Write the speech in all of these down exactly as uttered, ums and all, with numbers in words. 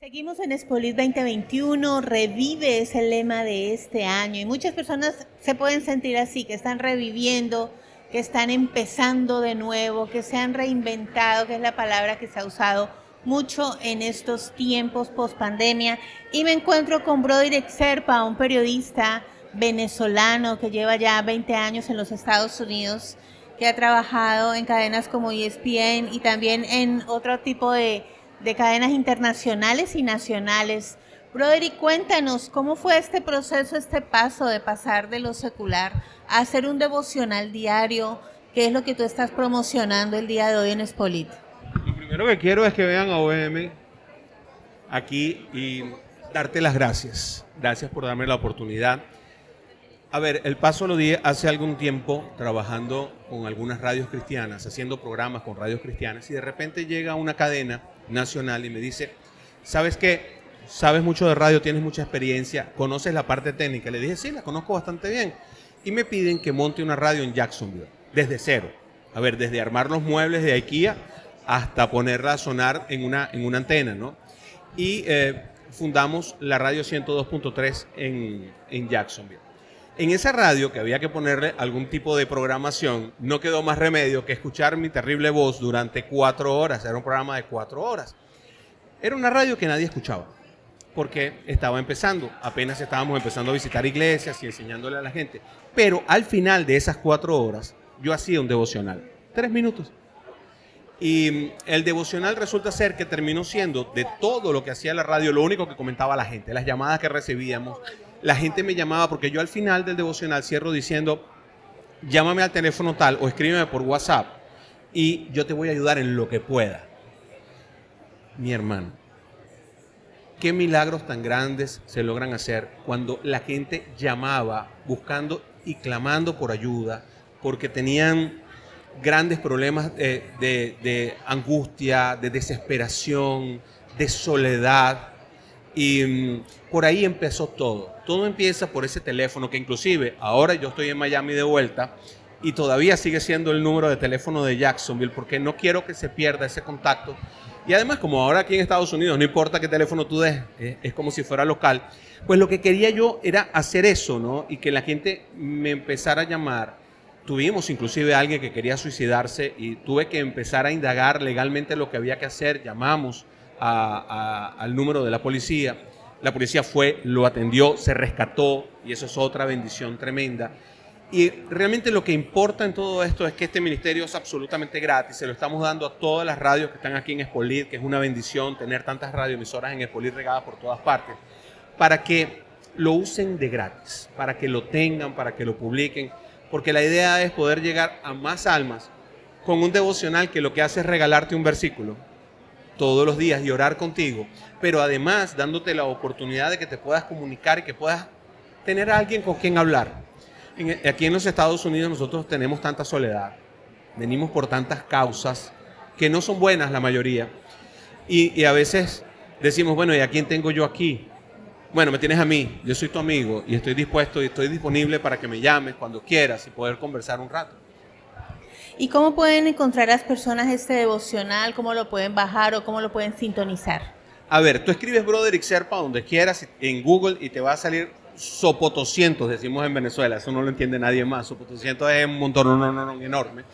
Seguimos en Expolit veinte veintiuno, revive es el lema de este año y muchas personas se pueden sentir así, que están reviviendo, que están empezando de nuevo, que se han reinventado, que es la palabra que se ha usado mucho en estos tiempos post pandemia. Y me encuentro con Broderick Serpa, un periodista venezolano que lleva ya veinte años en los Estados Unidos, que ha trabajado en cadenas como E S P N y también en otro tipo de de cadenas internacionales y nacionales. Broderick, cuéntanos, ¿cómo fue este proceso, este paso de pasar de lo secular a hacer un devocional diario? ¿Qué es lo que tú estás promocionando el día de hoy en Expolit? Lo primero que quiero es que vean a O M aquí y darte las gracias. Gracias por darme la oportunidad. A ver, el paso lo di hace algún tiempo trabajando con algunas radios cristianas, haciendo programas con radios cristianas, y de repente llega una cadena nacional y me dice, ¿sabes qué? ¿Sabes mucho de radio? ¿Tienes mucha experiencia? ¿Conoces la parte técnica? Le dije, sí, la conozco bastante bien. Y me piden que monte una radio en Jacksonville, desde cero. A ver, desde armar los muebles de IKEA hasta ponerla a sonar en una, en una antena, ¿no? Y eh, fundamos la radio ciento dos punto tres en, en Jacksonville. En esa radio, que había que ponerle algún tipo de programación, no quedó más remedio que escuchar mi terrible voz durante cuatro horas. Era un programa de cuatro horas. Era una radio que nadie escuchaba, porque estaba empezando. Apenas estábamos empezando a visitar iglesias y enseñándole a la gente. Pero al final de esas cuatro horas, yo hacía un devocional. Tres minutos. Y el devocional resulta ser que terminó siendo, de todo lo que hacía la radio, lo único que comentaba la gente, las llamadas que recibíamos. La gente me llamaba porque yo al final del devocional cierro diciendo, llámame al teléfono tal o escríbeme por WhatsApp y yo te voy a ayudar en lo que pueda. Mi hermano, qué milagros tan grandes se logran hacer cuando la gente llamaba buscando y clamando por ayuda porque tenían grandes problemas de, de, de angustia, de desesperación, de soledad. Y um, por ahí empezó todo. Todo empieza por ese teléfono que inclusive ahora yo estoy en Miami de vuelta y todavía sigue siendo el número de teléfono de Jacksonville porque no quiero que se pierda ese contacto. Y además, como ahora aquí en Estados Unidos no importa qué teléfono tú des, es, es como si fuera local, pues lo que quería yo era hacer eso, ¿no? Y que la gente me empezara a llamar. Tuvimos inclusive a alguien que quería suicidarse y tuve que empezar a indagar legalmente lo que había que hacer. Llamamos A, a, al número de la policía, la policía fue, lo atendió, se rescató y eso es otra bendición tremenda. Y realmente lo que importa en todo esto es que este ministerio es absolutamente gratis, se lo estamos dando a todas las radios que están aquí en Expolit, que es una bendición tener tantas radioemisoras en Expolit regadas por todas partes, para que lo usen de gratis, para que lo tengan, para que lo publiquen, porque la idea es poder llegar a más almas con un devocional que lo que hace es regalarte un versículo todos los días y orar contigo, pero además dándote la oportunidad de que te puedas comunicar y que puedas tener a alguien con quien hablar. En, aquí en los Estados Unidos nosotros tenemos tanta soledad, venimos por tantas causas que no son buenas la mayoría, y, y a veces decimos, bueno, ¿y a quién tengo yo aquí? Bueno, me tienes a mí, yo soy tu amigo y estoy dispuesto y estoy disponible para que me llames cuando quieras y poder conversar un rato. ¿Y cómo pueden encontrar las personas este devocional? ¿Cómo lo pueden bajar o cómo lo pueden sintonizar? A ver, tú escribes Broderick Serpa donde quieras en Google y te va a salir sopotoscientos, decimos en Venezuela, eso no lo entiende nadie más, sopotoscientos es un montón no, no, no, no, enorme,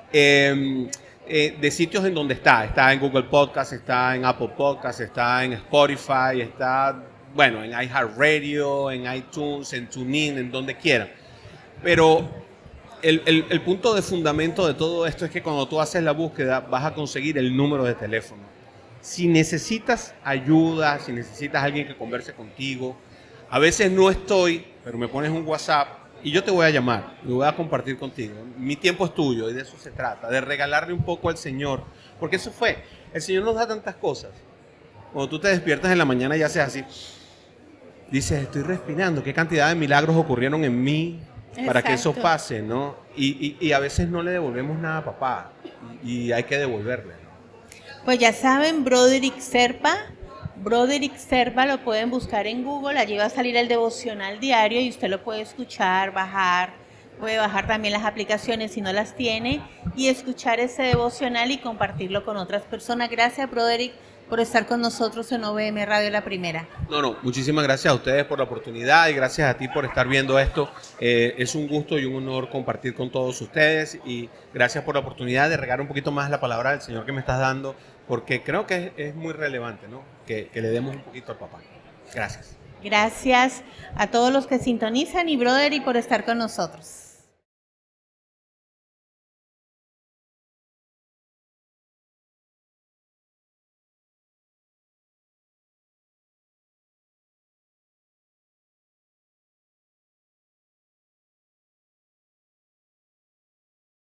eh, eh, de sitios en donde está, está en Google Podcast, está en Apple Podcast, está en Spotify, está, bueno, en iHeartRadio, en iTunes, en TuneIn, en donde quieran, pero El, el, el punto de fundamento de todo esto es que cuando tú haces la búsqueda vas a conseguir el número de teléfono. Si necesitas ayuda, si necesitas alguien que converse contigo, a veces no estoy, pero me pones un WhatsApp y yo te voy a llamar, lo voy a compartir contigo. Mi tiempo es tuyo y de eso se trata, de regalarle un poco al Señor, porque eso fue, el Señor nos da tantas cosas. Cuando tú te despiertas en la mañana y haces así, dices, estoy respirando, qué cantidad de milagros ocurrieron en mí, para que eso pase, ¿no? Y, y, y a veces no le devolvemos nada a papá y, y hay que devolverle, ¿no? Pues ya saben, Broderick Serpa, Broderick Serpa lo pueden buscar en Google, allí va a salir el devocional diario y usted lo puede escuchar, bajar, puede bajar también las aplicaciones si no las tiene y escuchar ese devocional y compartirlo con otras personas. Gracias, Broderick, por estar con nosotros en O V M Radio La Primera. No, no, muchísimas gracias a ustedes por la oportunidad y gracias a ti por estar viendo esto. Eh, es un gusto y un honor compartir con todos ustedes y gracias por la oportunidad de regar un poquito más la palabra del Señor que me estás dando, porque creo que es, es muy relevante, ¿no? Que, que le demos un poquito al papá. Gracias. Gracias a todos los que sintonizan y brother y por estar con nosotros.